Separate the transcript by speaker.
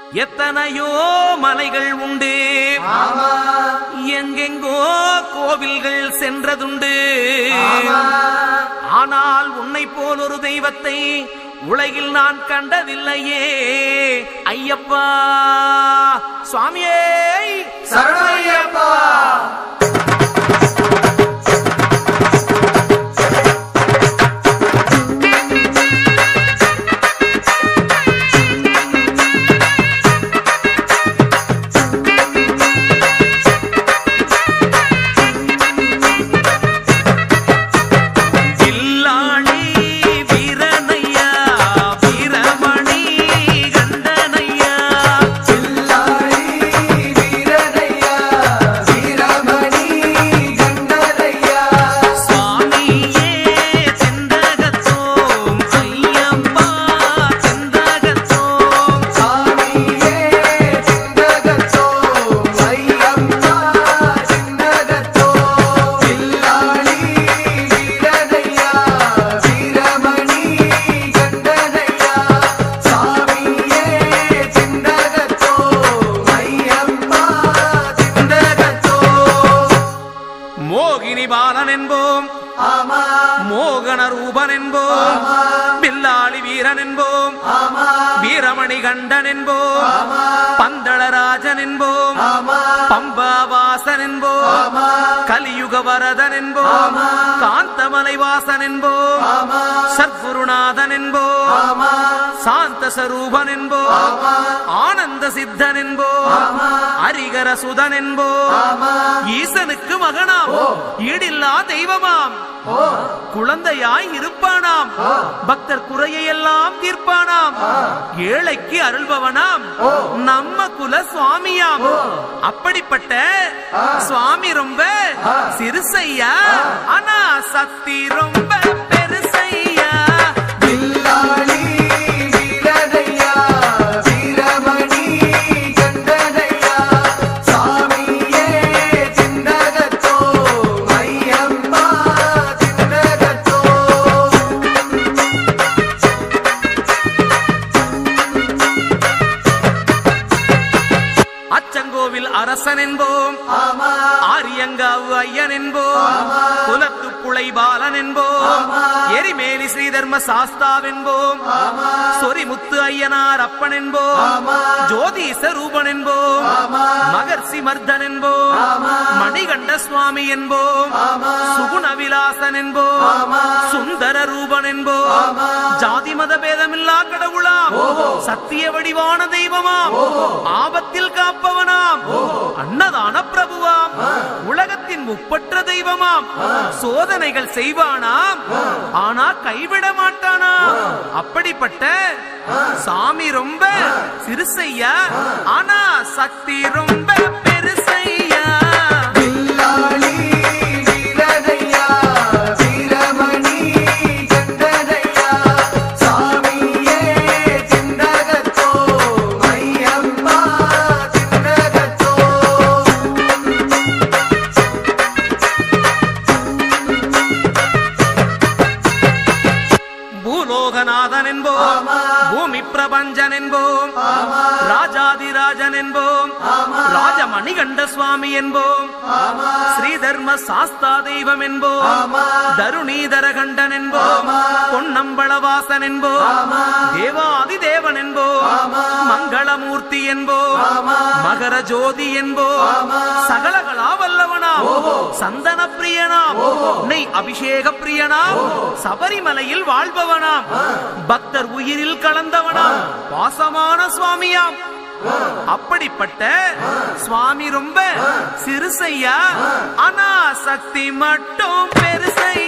Speaker 1: எத்தனையோ மலைகள் உண்டு, எங்கெங்கோ கோவில்கள் சென்றதுண்டு. ஆனால் உன்னை போல் ஒரு தெய்வத்தை உலகில் நான் கண்டதில்லையே ஐயப்பா. சுவாமியே
Speaker 2: சரணமையப்பா.
Speaker 1: பாலன் என்போம், மோகன ரூபன் என்போம், பில்லாளி வீரன் என்போம், வீரமணி கண்டன் என்போம், பந்தளராஜன் என்போம், பம்பாவாசன் என்போம், கலியுக வரதன் என்போம், காந்தமலை வாசன் என்போம், சத்குருநாதன் என்போம், சாந்த சரூபன் என்போம், ஆனந்த சித்தன் என்போம், ஹரிகர சுதன் என்போம், ஈசனுக்கு மகனாம், ஈடில்லா தெய்வமாம், குழந்தையாய் இருப்பானாம், பக்தர் குறையெல்லாம் தீர்ப்பானாம், ஏழைக்கு அருள்பவனாம், நம்ம குல சுவாமியாம். அப்படிப்பட்ட சுவாமி ரொம்ப சிறுசையா, ஆனா சக்தி ரொம்ப பெருசையா. அச்சங்கோவில் அரசன் என்போம், ஆரியங்காவு ஐயன் என்போம், குலத்து புளை பாலன் என்போம், எரிமேலி ஸ்ரீதர்ம சாஸ்தாவென்போம், சொரிமுத்து ஐயனார் அப்பன் என்போம், ஜோதிச ரூபன் என்போம், மகர்ஷி மர்தன் என்போம், மணிகண்ட சுவாமி என்போம், சுகுண விலாசன் என்போம், சுந்தர ரூபன் என்போம், ஜாதி மத பேதமில்லா கடவுளாம், சத்திய வடிவான தெய்வமாம், ஆபத்தில் காப்பவனாம், அன்னதான பிரபுவாம், உலகத்தின் முப்பற்ற தெய்வமாம், சோதனைகள் செய்வானாம், ஆனா கைவிட மாட்டானாம். அப்படிப்பட்ட சாமி ரொம்ப சிறுசையா, ஆனா சக்தி ரொம்ப பெருசையா. பூலோகநாதன் என்போம், பூமி பிரபஞ்சன் என்போம், ராஜாதிராஜன் என்போம், ராஜமணிகண்ட சுவாமி என்போம், ஸ்ரீதர்ம சாஸ்தா தெய்வம் என்போம், தருணீதர கண்டன் என்போம், பொன்னம்பளவாசன் என்போம், தேவாதி தேவன் என்போம், மங்களமூர்த்தி என்போம், மகர ஜோதி என்போம், சகலகலா வல்லவனாம், சந்தன பிரியனாம், நெய் அபிஷேக பிரியனாம், சபரிமலையில் வாழ்பவனாம், பக்தர் உயிரில் கலந்தவனாம், பாசமான சுவாமியாம். அப்படிப்பட்ட சுவாமி ரொம்ப சிறுசையா, ஆனா சக்தி மட்டும் பெருசையா.